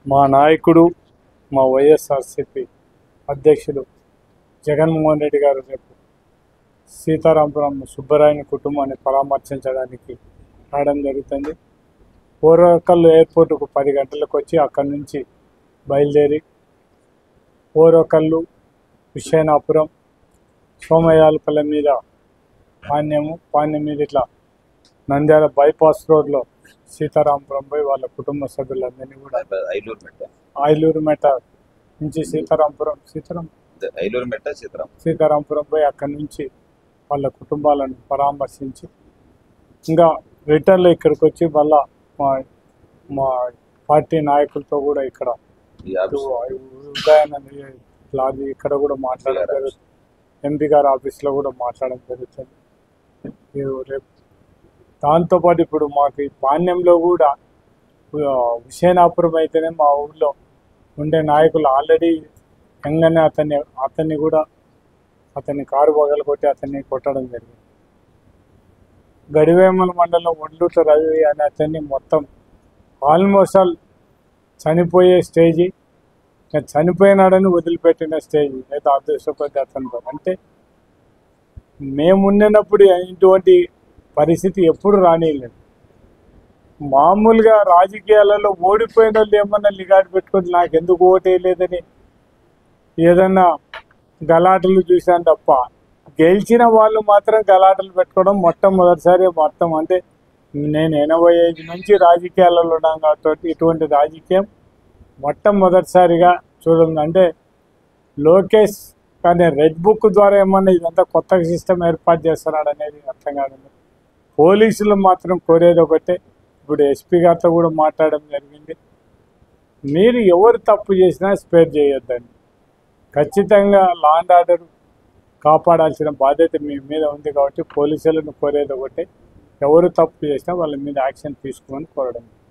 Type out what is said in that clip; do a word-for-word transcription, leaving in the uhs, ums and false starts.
మా నాయకుడు మా వైఎస్ఆర్సీపీ అధ్యక్షుడు జగన్మోహన్ రెడ్డి గారు రేపు సీతారాంపురం సుబ్బరాయని కుటుంబాన్ని పరామర్శించడానికి రావడం జరుగుతుంది. ఓరకల్లు ఎయిర్పోర్టుకు పది గంటలకు వచ్చి అక్కడి నుంచి బయలుదేరి ఓరకల్లు, హుస్సేనాపురం, సోమయాలపల్లె మీద పాణ్యము పాణ్యం మీద ఇట్లా నంద్యాల బైపాస్ రోడ్లో సీతారాంపురం పోయి వాళ్ళ కుటుంబ సభ్యులందరినీ కూడా ఐలూరు మెట్ట ఐలూరు మెట్ట నుంచి సీతారాంపురం సీతారాం ఐలూరు మెట్ట సీతారాం సీతారాంపురం పోయి అక్కడి నుంచి వాళ్ళ కుటుంబాలను పరామర్శించి ఇంకా రిటర్న్లో ఇక్కడికి వచ్చి మళ్ళా మా మా పార్టీ నాయకులతో కూడా ఇక్కడ ఉదయాన్నే లాది ఇక్కడ కూడా మాట్లాడడం జరుగుతుంది. ఎంపీ గారి ఆఫీస్లో కూడా మాట్లాడడం జరుగుతుంది. రేపు దాంతోపాటు ఇప్పుడు మాకు ఈ పాణ్యంలో కూడా హుస్సేనాపురం అయితేనే మా ఊళ్ళో ఉండే నాయకులు ఆల్రెడీ ఎంగనే అతన్ని అతన్ని కూడా అతన్ని కారు పగలు కొట్టి అతన్ని కొట్టడం జరిగింది. గడివేమల మండలం ఒడ్లుట రవి అనే అతన్ని మొత్తం ఆల్మోస్ట్ ఆల్ చనిపోయే స్టేజీ, చనిపోయినాడని వదిలిపెట్టిన స్టేజీ లేదా అదృష్టపతి అతనితో. అంటే మేమున్నప్పుడు ఇటువంటి పరిస్థితి ఎప్పుడు రానిలేదు. మామూలుగా రాజకీయాలలో ఓడిపోయిన వాళ్ళు ఏమన్నా లిగాడు పెట్టుకొని నాకు ఎందుకు ఓటేయలేదని ఏదన్నా గలాటలు చూశాను తప్ప, గెలిచిన వాళ్ళు మాత్రం గలాటలు పెట్టుకోవడం మొట్టమొదటిసారి మొత్తం. అంటే నేను ఎనభై ఐదు నుంచి రాజకీయాలలో ఉన్నాను కాబట్టి ఇటువంటి రాజకీయం మొట్టమొదటిసారిగా చూడండి. అంటే లోకేష్ కానీ రెడ్ బుక్ ద్వారా ఏమన్నా ఇదంతా కొత్త సిస్టమ్ ఏర్పాటు చేస్తున్నాడు అనేది అర్థం కాదు. పోలీసులు మాత్రం కోరేది ఒకటే, ఇప్పుడు ఎస్పీ గారితో కూడా మాట్లాడడం జరిగింది. మీరు ఎవరు తప్పు చేసినా స్పేర్ చేయొద్దండి. ఖచ్చితంగా లా అండ్ ఆర్డర్ కాపాడాల్సిన బాధ్యత మీ మీద ఉంది కాబట్టి పోలీసులను కోరేది ఒకటే, ఎవరు తప్పు చేసినా వాళ్ళ మీద యాక్షన్ తీసుకోమని కోరడం.